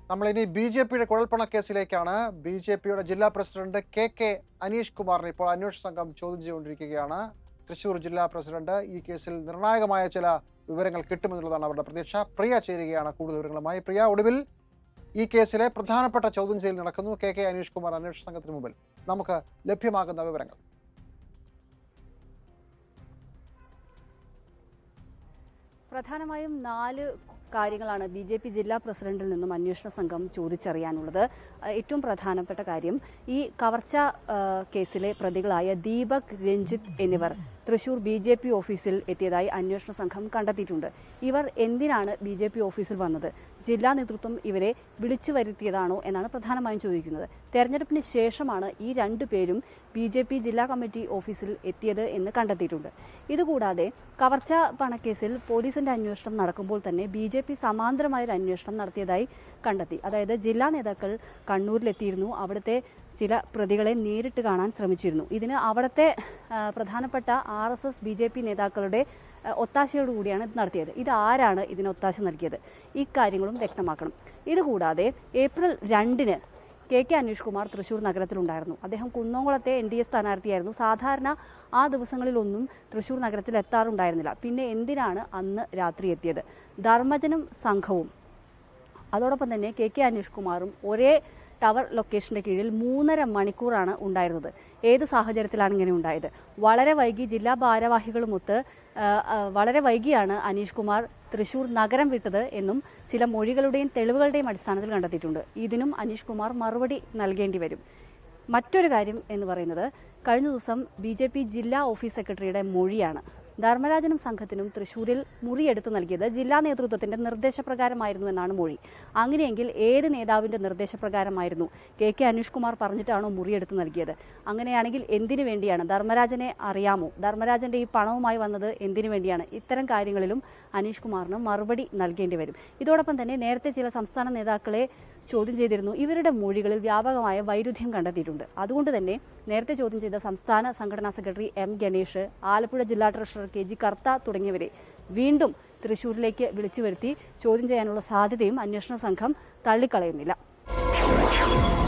നമ്മളിനി ബി.ജെ.പിയുടെ കുഴൽപ്പണ കേസിലേക്കാണ്. ബി.ജെ.പിയുടെ ജില്ലാ president K Aneesh കുമാറിനെ ഇപ്പോൾ അന്വേഷണ സംഘം ചോദ്യം ചെയ്തുകൊണ്ടിരിക്കുകയാണ്. തൃശൂർ ജില്ലാ പ്രസിഡന്റ് ഈ കേസിൽ നിർണായകമായ ചില വിവരങ്ങൾ കിട്ടുമെന്നുള്ളതാണ് അവരുടെ പ്രതീക്ഷ. പ്രിയ ചേരുകയാണ് കൂടുതൽ വിവരങ്ങളുമായി. പ്രിയ, ഒടുവിൽ ഈ കേസിലെ പ്രധാനപ്പെട്ട ചോദ്യം ചെയ്യൽ നടക്കുന്നു. കെ അനീഷ് കുമാർ അന്വേഷണ സംഘത്തിന് മുമ്പിൽ നമുക്ക് ലഭ്യമാകുന്ന വിവരങ്ങൾ. പ്രധാനമായും 4 കാര്യങ്ങളാണ് ബി.ജെ.പി. ജില്ലാ പ്രസിഡന്റിൽ നിന്നും അന്വേഷണ സംഘം ചോദിച്ചറിയാനുള്ളത്. ഏറ്റവും പ്രധാനപ്പെട്ട കാര്യം, ഈ കവർച്ച കേസിലെ പ്രതികളായ ദീപക്, രഞ്ജിത്ത് എന്നിവർ തൃശൂർ ബി.ജെ.പി. ഓഫീസിൽ എത്തിയതായി അന്വേഷണ സംഘം കണ്ടെത്തിയിട്ടുണ്ട്. ഇവർ എന്തിനാണ് ബി.ജെ.പി. ഓഫീസിൽ വന്നത്? ജില്ലാ നേതൃത്വം ഇവരെ വിളിച്ചു വരുത്തിയതാണോ എന്നാണ് പ്രധാനമായും ചോദിക്കുന്നത്. തെരഞ്ഞെടുപ്പിന് ശേഷമാണ് ഈ 2 പേരും ബി.ജെ.പി. ജില്ലാ കമ്മിറ്റി ഓഫീസിൽ എത്തിയത് എന്ന് കണ്ടെത്തിയിട്ടുണ്ട്. ഇതുകൂടാതെ കവർച്ച പണക്കേസിൽ പോലീസിന്റെ അന്വേഷണം നടക്കുമ്പോൾ തന്നെ ബി.ജെ.പി. സമാന്തരമായൊരു അന്വേഷണം നടത്തിയതായി കണ്ടെത്തി. അതായത് ജില്ലാ നേതാക്കൾ കണ്ണൂരിലെത്തിയിരുന്നു. അവിടുത്തെ ചില പ്രതികളെ നേരിട്ട് കാണാൻ ശ്രമിച്ചിരുന്നു. ഇതിന് അവിടുത്തെ പ്രധാനപ്പെട്ട RSS ബി.ജെ.പി. നേതാക്കളുടെ ഒത്താശയോടുകൂടിയാണ് ഇത് നടത്തിയത്. ഇതാരാണ് ഇതിന് ഒത്താശ നൽകിയത്? ഇക്കാര്യങ്ങളും വ്യക്തമാക്കണം. ഇതുകൂടാതെ ഏപ്രിൽ 2-ന് കെ അനീഷ് കുമാർ തൃശൂർ നഗരത്തിലുണ്ടായിരുന്നു. അദ്ദേഹം കുന്നംകുളത്തെ NDA സ്ഥാനാർത്ഥിയായിരുന്നു. സാധാരണ ആ ദിവസങ്ങളിലൊന്നും തൃശൂർ നഗരത്തിൽ എത്താറുണ്ടായിരുന്നില്ല. പിന്നെ എന്തിനാണ് അന്ന് രാത്രി എത്തിയത്? ധർമ്മജനും സംഘവും അതോടൊപ്പം തന്നെ കെ അനീഷ് കുമാറും ഒരേ ടവർ ലൊക്കേഷന്റെ കീഴിൽ 3.5 മണിക്കൂറാണ് ഉണ്ടായിരുന്നത്. ഏത് സാഹചര്യത്തിലാണ് ഇങ്ങനെ ഉണ്ടായത്? വളരെ വൈകി ജില്ലാ ഭാരവാഹികളുമൊത്ത് വളരെ വൈകിയാണ് അനീഷ് കുമാർ തൃശൂർ നഗരം വിട്ടത് എന്നും ചില മൊഴികളുടെയും തെളിവുകളുടെയും അടിസ്ഥാനത്തിൽ കണ്ടെത്തിയിട്ടുണ്ട്. ഇതിനും അനീഷ് കുമാർ മറുപടി നൽകേണ്ടി വരും. മറ്റൊരു കാര്യം എന്ന് പറയുന്നത്, കഴിഞ്ഞ ദിവസം ബി.ജെ.പി. ജില്ലാ ഓഫീസ് സെക്രട്ടറിയുടെ മൊഴിയാണ്. ധർമ്മരാജനും സംഘത്തിനും തൃശൂരിൽ മുറിയെടുത്ത് നൽകിയത് ജില്ലാ നേതൃത്വത്തിന്റെ നിർദ്ദേശപ്രകാരമായിരുന്നു എന്നാണ് മൊഴി. അങ്ങനെയെങ്കിൽ ഏത് നേതാവിന്റെ നിർദ്ദേശപ്രകാരമായിരുന്നു? കെ അനീഷ് കുമാർ പറഞ്ഞിട്ടാണോ മുറിയെടുത്ത് നൽകിയത്? അങ്ങനെയാണെങ്കിൽ എന്തിനു വേണ്ടിയാണ്? ധർമ്മരാജനെ അറിയാമോ? ധർമ്മരാജന്റെ ഈ പണവുമായി വന്നത് എന്തിനു വേണ്ടിയാണ്? ഇത്തരം കാര്യങ്ങളിലും അനീഷ് കുമാറിന് മറുപടി നൽകേണ്ടി വരും. ഇതോടൊപ്പം തന്നെ നേരത്തെ ചില സംസ്ഥാന നേതാക്കളെ ചോദ്യം ചെയ്തിരുന്നു. ഇവരുടെ മൊഴികളിൽ വ്യാപകമായ വൈരുദ്ധ്യം കണ്ടെത്തിയിട്ടുണ്ട്. അതുകൊണ്ട് തന്നെ നേരത്തെ ചോദ്യം ചെയ്ത സംസ്ഥാന സംഘടനാ സെക്രട്ടറി M ഗണേഷ്, ആലപ്പുഴ ജില്ലാ ട്രഷറർ KG കർത്ത തുടങ്ങിയവരെ വീണ്ടും തൃശൂരിലേക്ക് വിളിച്ചു വരുത്തി ചോദ്യം ചെയ്യാനുള്ള സാധ്യതയും അന്വേഷണ സംഘം തള്ളിക്കളയുന്നില്ല.